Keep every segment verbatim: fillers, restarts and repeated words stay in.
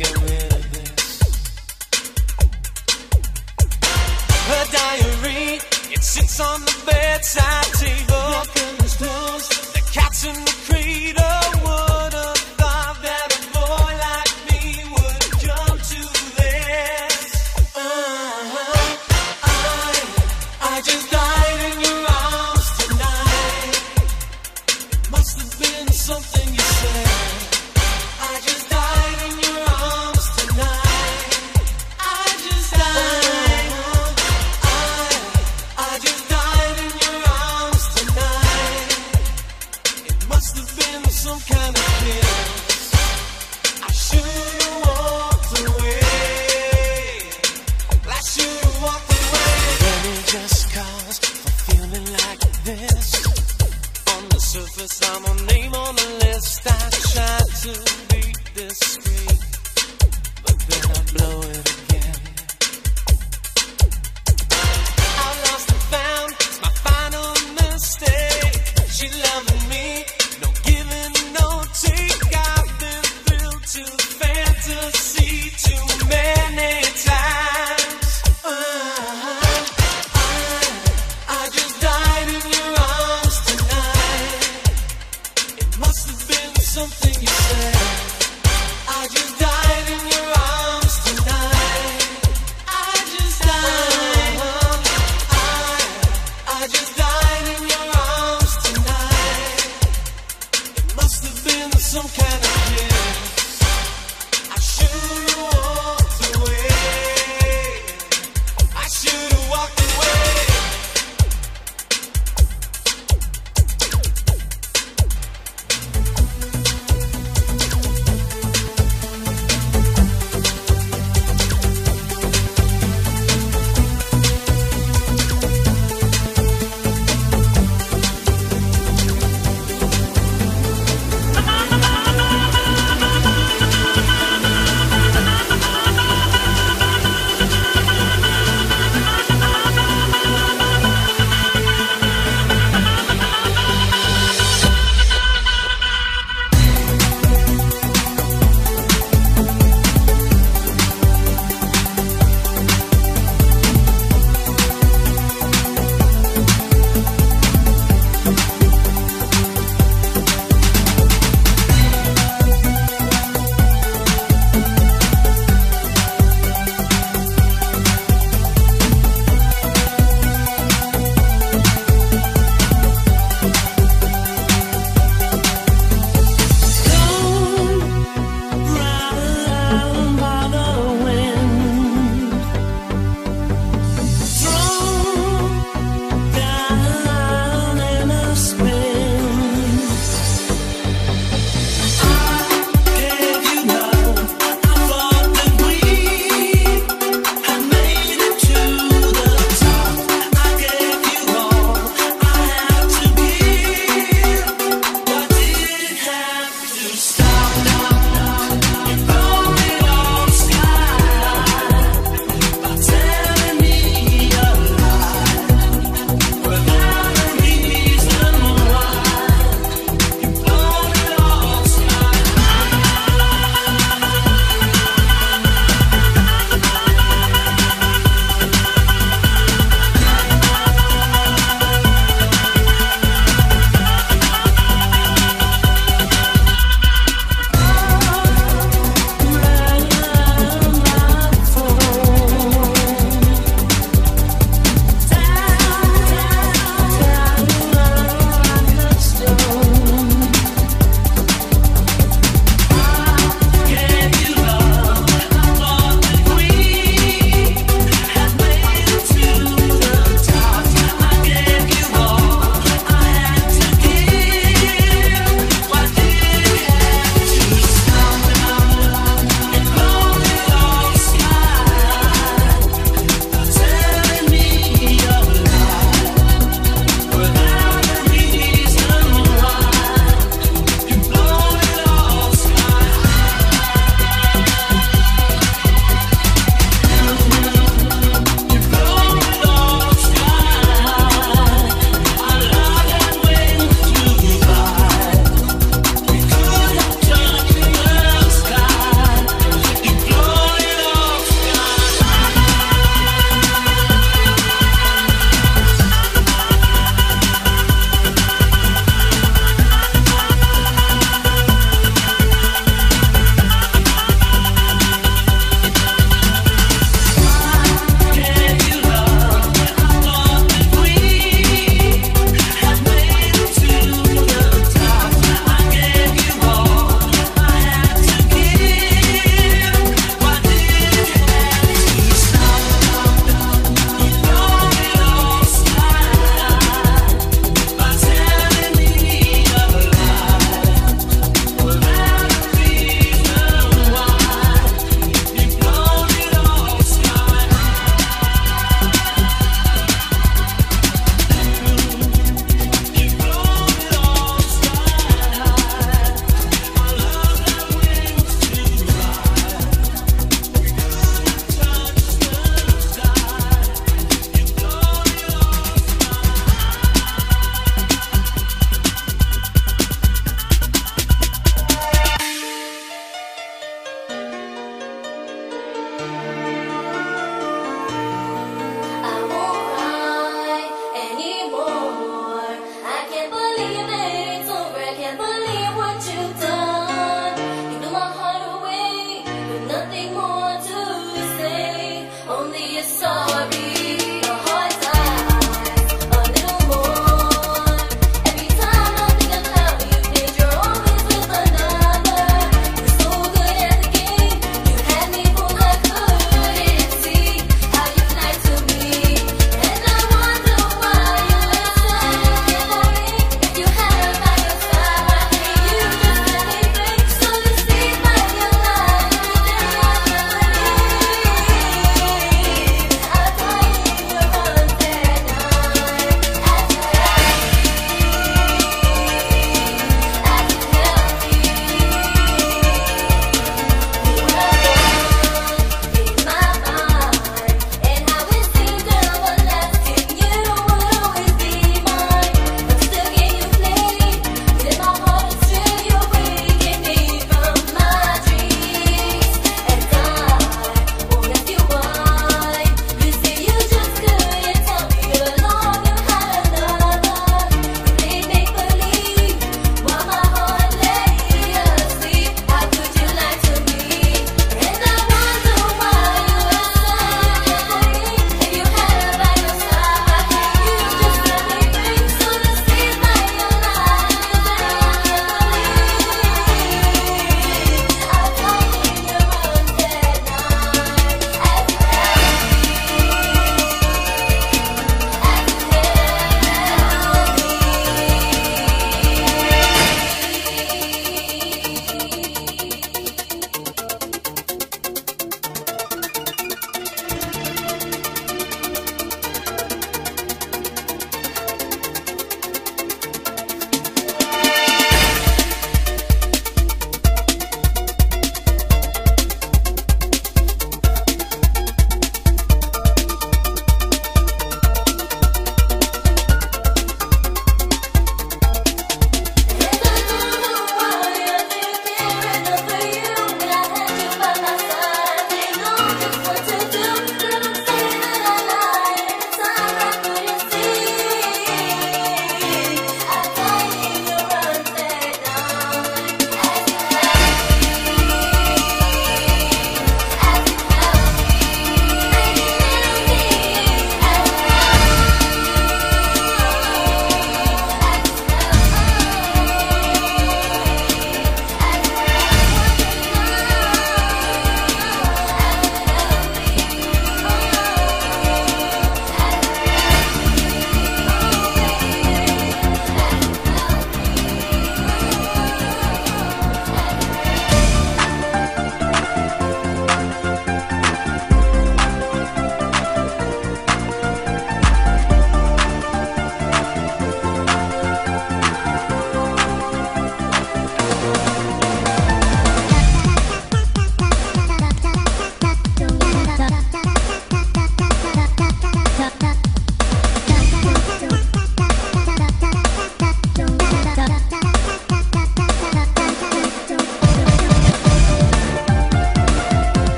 get rid of this. Her diary, it sits on the bedside table. The curtains closed, the cat's in the cradle. Would have thought that a boy like me would come to this. Uh-huh. I, I just died in your arms tonight. It must have been something you said. I just died in your arms tonight. I just died. I, I just died in your arms tonight. It must have been some kind of kiss. I should've walked away. I should've walked away. Any just cause for feeling like this. On the surface, I'm a name on the list. I tried to be discreet, but then I blow it again. I lost and found, it's my final mistake. She loving me, no giving, no take. I've been thrilled to fantasy too many times. Uh-huh. I, I just died in your arms tonight. It must have been something you said. I just died in your arms tonight. I just died. I, I just died in your arms tonight. It must have been some kind of kiss. I should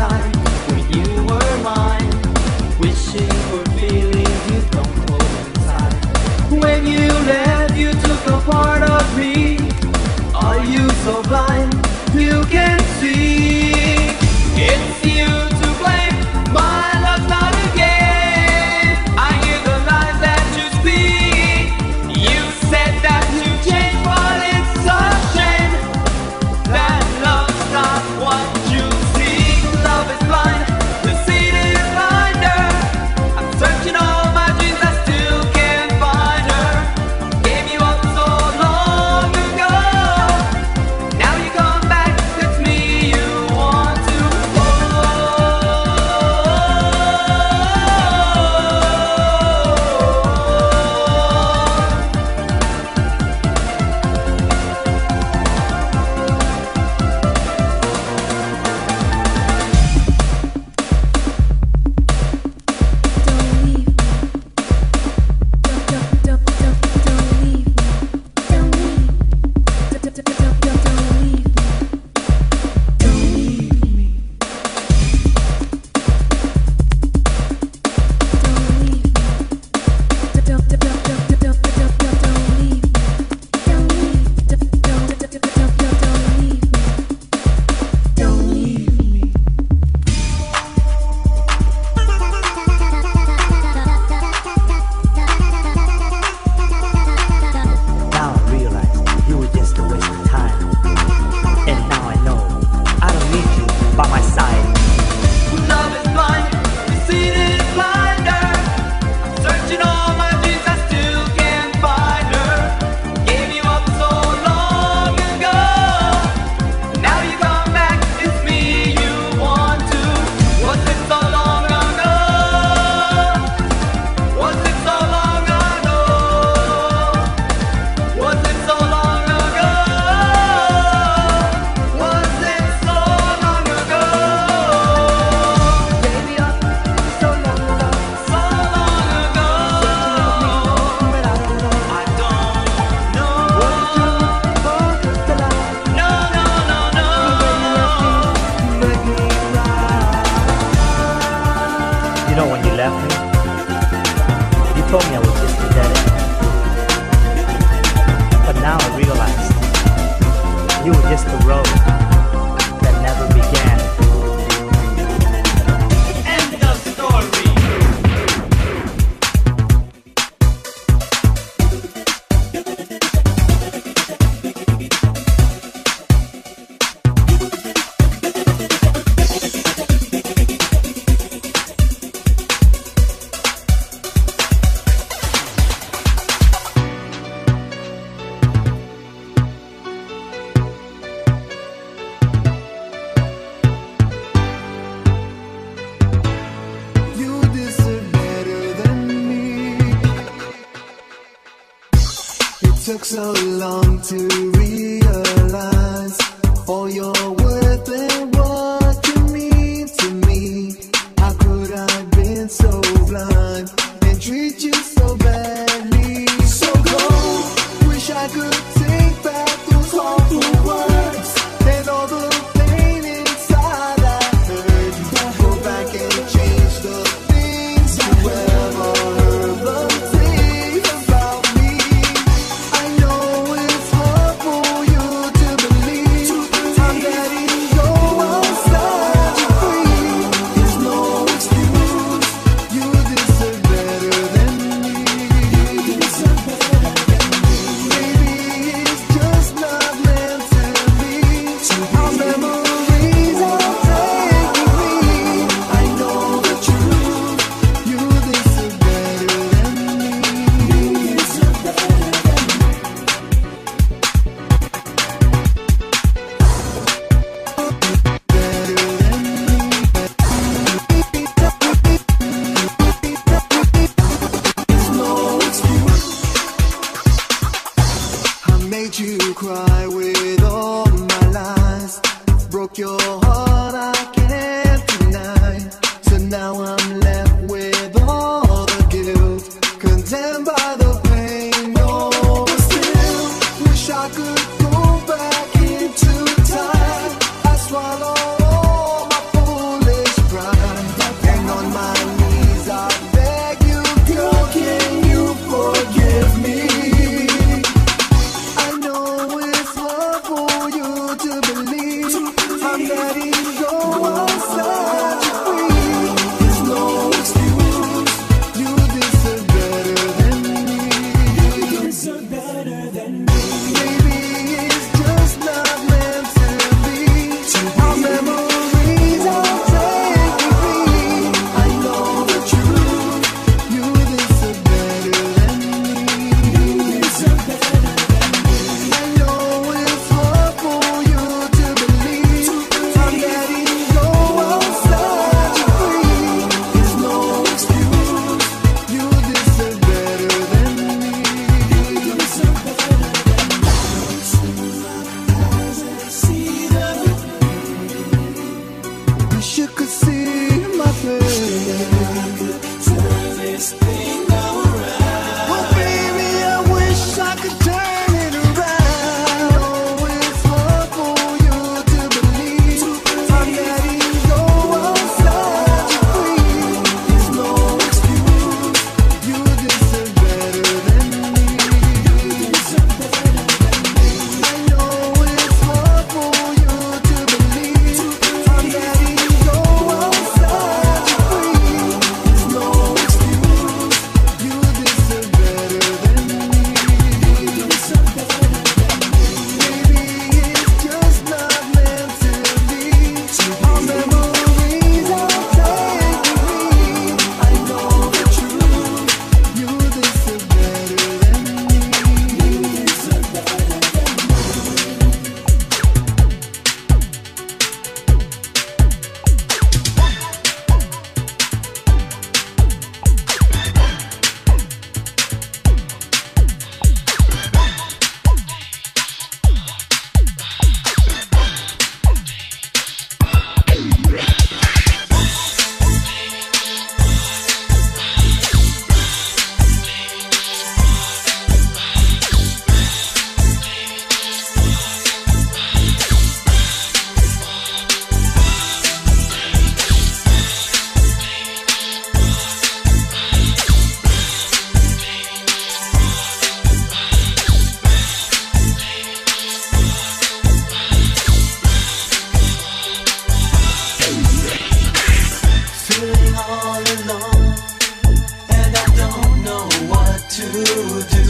time when you were mine, wishing for feelings you don't hold inside. When you left, you took a part of me. Are you so blind you can see? It's you to blame, my love's not a game. I hear the lies that you speak. You said that you changed, but it's a shame that love's not what you seek. Love is blind, deceit is blinder. I'm searching all my dreams, I still can't find her. Gave you up so long ago. Now you come back, it's me you want to You know, when you left me, you told me I was just a dead end. But now I realized you were just the road that never began. End of story. Took so long to realize all your worth and what you mean to me. How could I have been so blind and treat you so badly? So cold, wish I could take back those awful words and all the pain inside I heard. Go back and change the things you ever heard, but think about me. I know it's hard for Turn this thing around. Oh baby, I wish I could turn it around. I know it's hard for you to believe. I'm letting go outside you free. There's no excuse. You deserve better than me. You deserve better than me. I know it's hard for you to believe. I'm letting go outside you free. There's no excuse. You deserve better than me. You deserve better than me. Maybe it's just not meant to be. Our memories are taking me. I know the truth. You deserve better than me. You deserve better than me. Feeling all alone, and I don't know what to do.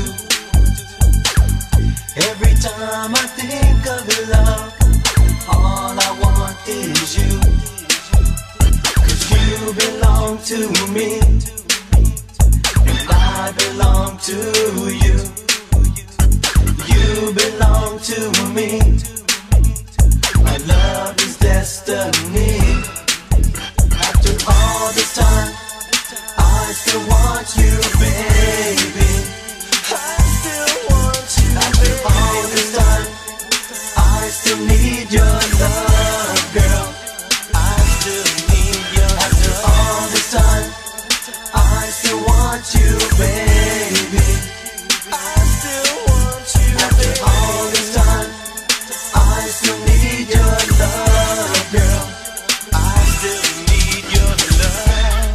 Every time I think of your love, all I want is you. 'Cause you belong to me, and I belong to you. You belong to me. My love is destiny. After all this time, I still want you, baby. I still want you. After all this time, I still need your love, girl. I still need your love. After all this time, I still want you, baby. I still want you. After all this time, I still need your love, girl. I still need your love.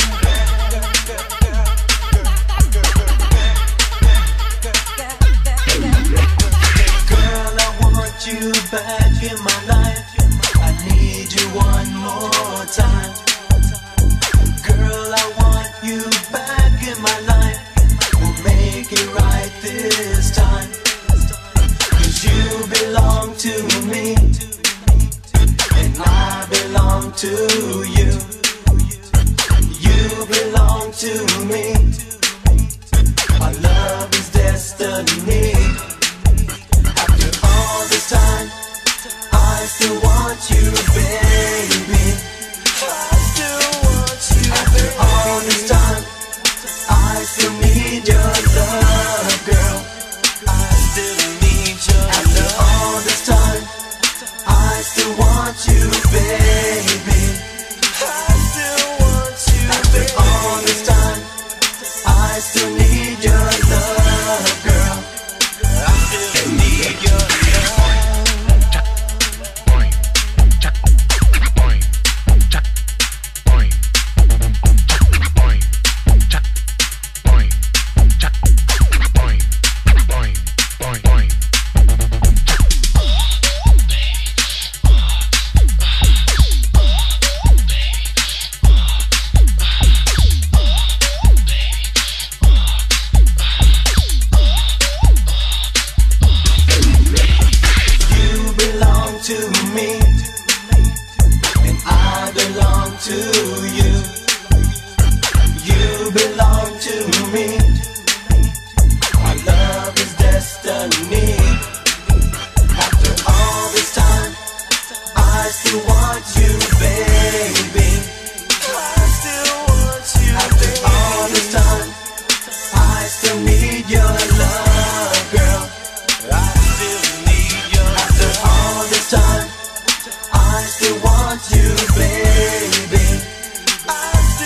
Girl, I want you back in my life. I need you one more time. Girl, I want you back in my life. We'll make it right this time. 'Cause you belong to me, and I belong to you. You belong to me. Our love is destiny. After all this time, I still want you, baby. I still want you. After all this time, I still need your love, girl. I still need your love. After all this time, I still want you, baby. I still want you. After all this time, I still need your love, girl. I still need your love. want you, baby. I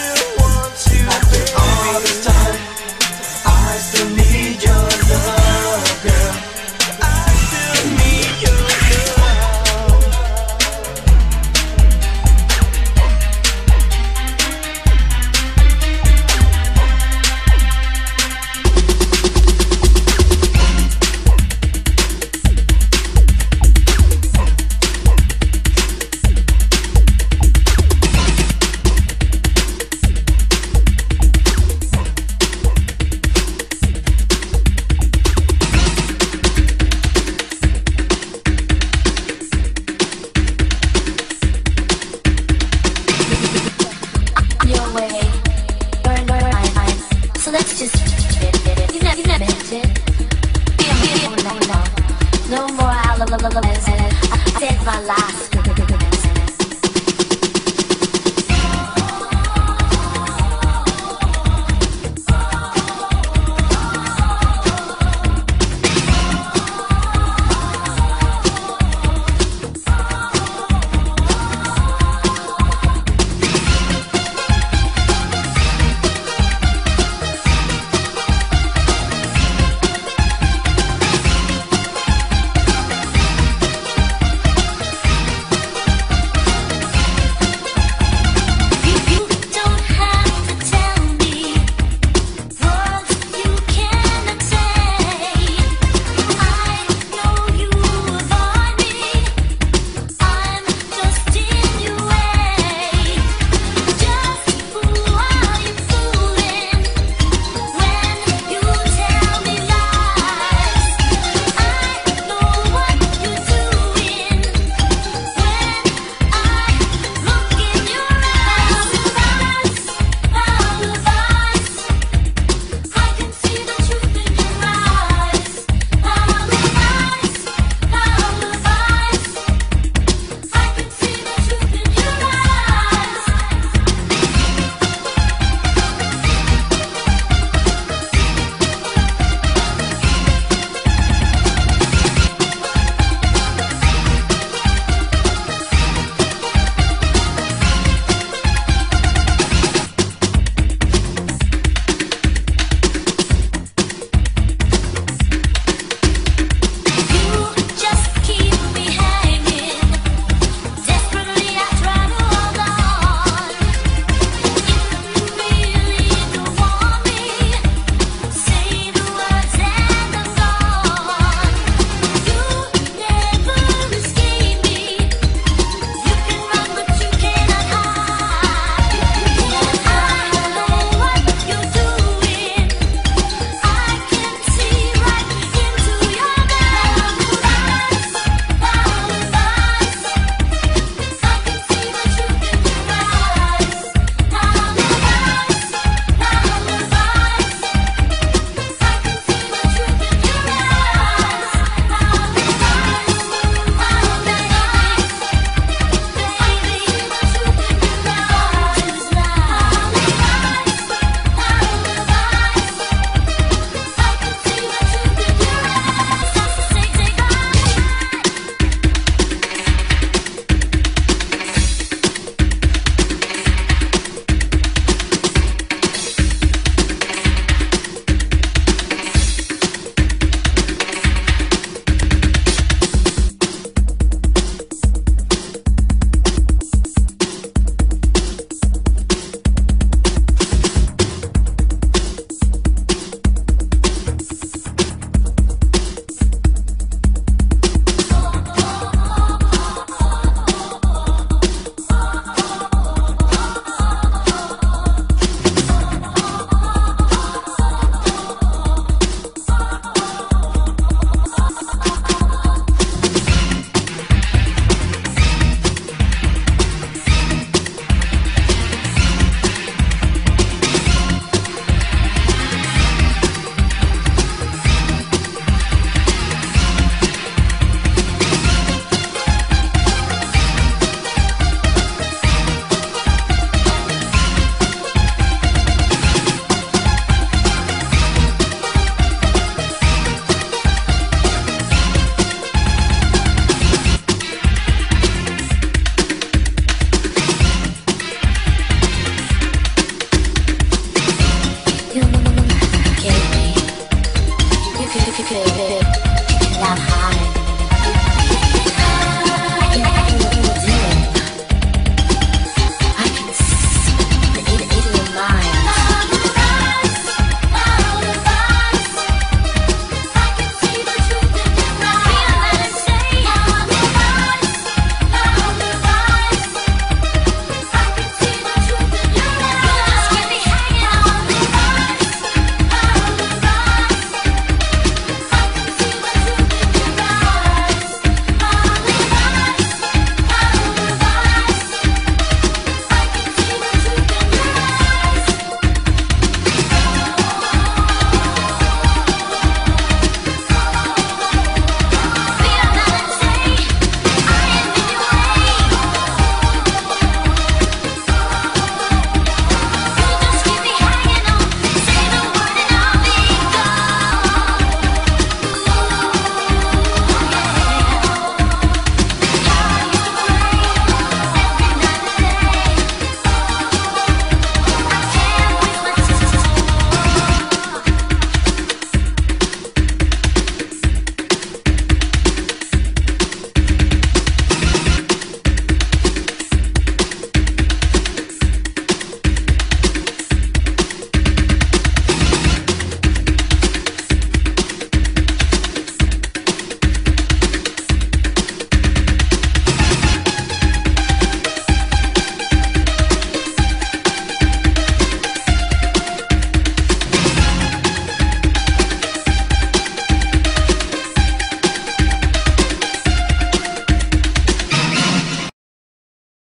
baby.